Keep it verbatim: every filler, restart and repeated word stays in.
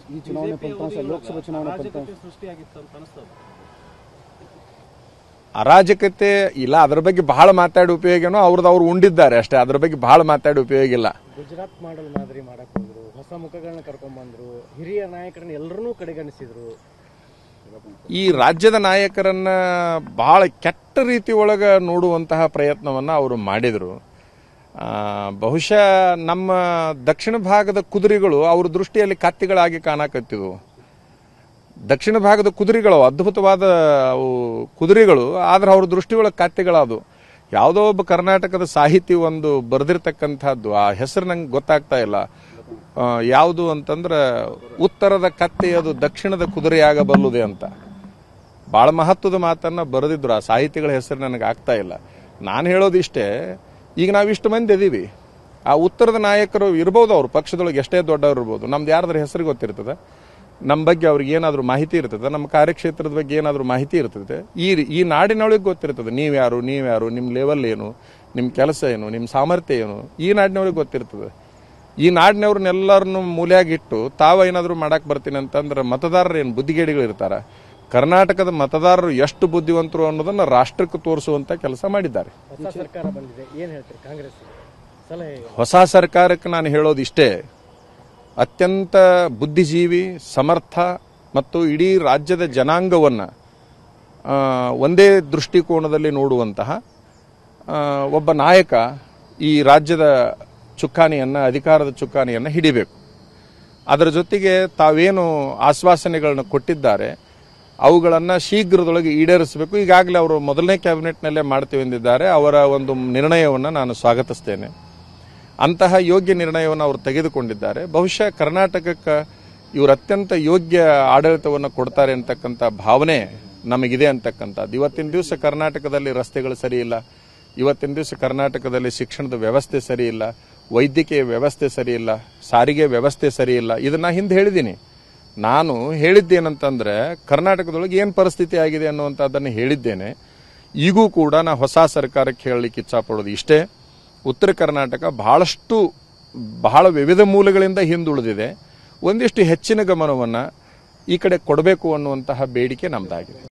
ಈ ಚುನಾವಣೆ ಫಲಿತಾಂಶ ಲೋಕಸಭಾ ಚುನಾವಣೆ ಫಲಿತಾಂಶ ಸೃಷ್ಟಿಯಾಗಿತ್ತು ಅಂತ ಅನಿಸ್ತದೆ. ಅರಾಜಕತೆ ಇಲ್ಲ, ಅದ್ರ ಬಗ್ಗೆ ಬಹಳ ಮಾತಾಡಿ ಉಪಯೋಗನೋ ಅವ್ರದ್ದು ಅವ್ರು ಉಂಡಿದ್ದಾರೆ ಅಷ್ಟೇ, ಅದ್ರ ಬಗ್ಗೆ ಬಹಳ ಮಾತಾಡಿ ಉಪಯೋಗ ಇಲ್ಲ. ಗುಜರಾತ್ ಮಾಡಲ್ ಮಾದರಿ ಮಾಡಕ್ ಹೋದ್ರು, ಹೊಸ ಮುಖಗಳನ್ನ ಕರ್ಕೊಂಡ್ ಬಂದ್ರು, ಹಿರಿಯ ನಾಯಕರನ್ನ ಎಲ್ಲರನ್ನೂ ಕಡೆಗಣಿಸಿದ್ರು. ಈ ರಾಜ್ಯದ ನಾಯಕರನ್ನ ಬಹಳ ಕೆಟ್ಟ ರೀತಿ ಒಳಗ ನೋಡುವಂತಹ ಪ್ರಯತ್ನವನ್ನ ಅವರು ಮಾಡಿದ್ರು. ಬಹುಶಃ ನಮ್ಮ ದಕ್ಷಿಣ ಭಾಗದ ಕುದುರೆಗಳು ಅವ್ರ ದೃಷ್ಟಿಯಲ್ಲಿ ಕತ್ತಿಗಳಾಗಿ ಕಾಣಕತ್ತಿದ್ವು. ದಕ್ಷಿಣ ಭಾಗದ ಕುದುರೆಗಳು ಅದ್ಭುತವಾದ ಅವು ಕುದುರೆಗಳು, ಆದ್ರೆ ಅವ್ರ ದೃಷ್ಟಿಯೊಳಗೆ ಕತ್ತಿಗಳದು. ಯಾವುದೋ ಒಬ್ಬ ಕರ್ನಾಟಕದ ಸಾಹಿತಿ ಒಂದು ಬರೆದಿರ್ತಕ್ಕಂಥದ್ದು, ಆ ಹೆಸರು ನಂಗೆ ಗೊತ್ತಾಗ್ತಾ ಇಲ್ಲ, ಯಾವುದು ಅಂತಂದ್ರೆ ಉತ್ತರದ ಕತ್ತೆಯದು ದಕ್ಷಿಣದ ಕುದುರೆಯಾಗಬಲ್ಲುದೆ ಅಂತ ಬಹಳ ಮಹತ್ವದ ಮಾತನ್ನ ಬರೆದಿದ್ರು. ಆ ಸಾಹಿತಿಗಳ ಹೆಸರು ನನಗೆ ಆಗ್ತಾ ಇಲ್ಲ. ನಾನು ಹೇಳೋದಿಷ್ಟೇ, ಈಗ ನಾವಿಷ್ಟು ಮಂದಿ ಇದೀವಿ, ಆ ಉತ್ತರದ ನಾಯಕರು ಇರ್ಬೋದು, ಅವ್ರ ಪಕ್ಷದೊಳಗೆ ಎಷ್ಟೇ ದೊಡ್ಡವ್ರು ಇರ್ಬೋದು, ನಮ್ದು ಯಾರ್ದಾರ ಹೆಸರು ಗೊತ್ತಿರ್ತದೆ, ನಮ್ಮ ಬಗ್ಗೆ ಅವ್ರಿಗೆ ಏನಾದರೂ ಮಾಹಿತಿ ಇರ್ತದೆ, ನಮ್ಮ ಕಾರ್ಯಕ್ಷೇತ್ರದ ಬಗ್ಗೆ ಏನಾದರೂ ಮಾಹಿತಿ ಇರ್ತದೆ, ಈ ಈ ನಾಡಿನೊಳಗೆ ಗೊತ್ತಿರ್ತದೆ ನೀವ್ಯಾರು ನೀವ್ಯಾರು ನಿಮ್ಮ ಲೆವೆಲ್ ಏನು, ನಿಮ್ಮ ಕೆಲಸ ಏನು, ನಿಮ್ಮ ಸಾಮರ್ಥ್ಯ ಏನು, ಈ ನಾಡಿನೊಳಗೆ ಗೊತ್ತಿರ್ತದೆ. ಈ ನಾಡಿನವ್ರನ್ನೆಲ್ಲರನ್ನು ಮೂಲೆಯಾಗಿಟ್ಟು ತಾವು ಏನಾದರೂ ಮಾಡಕ್ ಬರ್ತೀನಿ ಅಂತಂದ್ರೆ ಮತದಾರರು ಏನು ಬುದ್ಧಿಗೇಡಿಗಳು ಇರ್ತಾರ? ಕರ್ನಾಟಕದ ಮತದಾರರು ಎಷ್ಟು ಬುದ್ಧಿವಂತರು ಅನ್ನೋದನ್ನ ರಾಷ್ಟ್ರಕ್ಕೆ ತೋರಿಸುವಂತ ಕೆಲಸ ಮಾಡಿದ್ದಾರೆ. ಹೊಸ ಸರ್ಕಾರ ಬಂದಿದೆ, ಏನ್ ಹೇಳ್ತೀರಿ ಕಾಂಗ್ರೆಸ್ ಸಲಹೆ? ಹೊಸ ಸರ್ಕಾರಕ್ಕೆ ನಾನು ಹೇಳೋದಿಷ್ಟೇ, ಅತ್ಯಂತ ಬುದ್ಧಿಜೀವಿ, ಸಮರ್ಥ ಮತ್ತು ಇಡೀ ರಾಜ್ಯದ ಜನಾಂಗವನ್ನ ಒಂದೇ ದೃಷ್ಟಿಕೋನದಲ್ಲಿ ನೋಡುವಂತಹ ಒಬ್ಬ ನಾಯಕ ಈ ರಾಜ್ಯದ ಚುಕ್ಕಾಣಿಯನ್ನ, ಅಧಿಕಾರದ ಚುಕ್ಕಾಣಿಯನ್ನ ಹಿಡಿಬೇಕು. ಅದರ ಜೊತೆಗೆ ತಾವೇನು ಆಶ್ವಾಸನೆಗಳನ್ನು ಕೊಟ್ಟಿದ್ದಾರೆ ಅವುಗಳನ್ನು ಶೀಘ್ರದೊಳಗೆ ಈಡೇರಿಸಬೇಕು. ಈಗಾಗಲೇ ಅವರು ಮೊದಲನೇ ಕ್ಯಾಬಿನೆಟ್ನಲ್ಲೇ ಮಾಡ್ತೀವಿ ಎಂದಿದ್ದಾರೆ. ಅವರ ಒಂದು ನಿರ್ಣಯವನ್ನು ನಾನು ಸ್ವಾಗತಿಸ್ತೇನೆ. ಅಂತಹ ಯೋಗ್ಯ ನಿರ್ಣಯವನ್ನು ಅವರು ತೆಗೆದುಕೊಂಡಿದ್ದಾರೆ. ಬಹುಶಃ ಕರ್ನಾಟಕಕ್ಕೆ ಇವರು ಅತ್ಯಂತ ಯೋಗ್ಯ ಆಡಳಿತವನ್ನು ಕೊಡ್ತಾರೆ ಅಂತಕ್ಕಂಥ ಭಾವನೆ ನಮಗಿದೆ ಅಂತಕ್ಕಂಥದ್ದು. ಇವತ್ತಿನ ದಿವಸ ಕರ್ನಾಟಕದಲ್ಲಿ ರಸ್ತೆಗಳು ಸರಿ ಇಲ್ಲ, ಇವತ್ತಿನ ದಿವಸ ಕರ್ನಾಟಕದಲ್ಲಿ ಶಿಕ್ಷಣದ ವ್ಯವಸ್ಥೆ ಸರಿ ಇಲ್ಲ, ವೈದ್ಯಕೀಯ ವ್ಯವಸ್ಥೆ ಸರಿ ಇಲ್ಲ, ಸಾರಿಗೆ ವ್ಯವಸ್ಥೆ ಸರಿ ಇಲ್ಲ. ಇದನ್ನ ಹಿಂದೆ ಹೇಳಿದ್ದೀನಿ. ನಾನು ಹೇಳಿದ್ದೇನಂತಂದ್ರೆ ಕರ್ನಾಟಕದೊಳಗೆ ಏನು ಪರಿಸ್ಥಿತಿ ಆಗಿದೆ ಅನ್ನುವಂಥದ್ದನ್ನು ಹೇಳಿದ್ದೇನೆ. ಈಗೂ ಕೂಡ ನಾ ಹೊಸ ಸರ್ಕಾರಕ್ಕೆ ಹೇಳಲಿಕ್ಕೆ ಇಚ್ಛಾಪಡೋದು ಇಷ್ಟೇ, ಉತ್ತರ ಕರ್ನಾಟಕ ಬಹಳಷ್ಟು ಬಹಳ ವಿವಿಧ ಮೂಲಗಳಿಂದ ಹಿಂದುಳಿದಿದೆ. ಒಂದಿಷ್ಟು ಹೆಚ್ಚಿನ ಗಮನವನ್ನು ಈ ಕಡೆ ಕೊಡಬೇಕು ಅನ್ನುವಂತಹ ಬೇಡಿಕೆ ನಮ್ದಾಗಿದೆ.